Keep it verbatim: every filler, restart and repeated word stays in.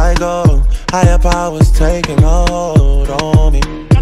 I go, higher powers taking a hold on me.